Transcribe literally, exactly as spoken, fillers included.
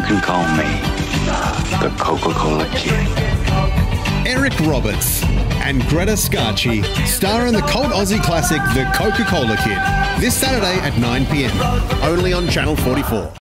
can call me the Coca-Cola Kid. Eric Roberts and Greta Scarchi star in the cult Aussie classic The Coca-Cola Kid this Saturday at nine p m, only on Channel forty-four.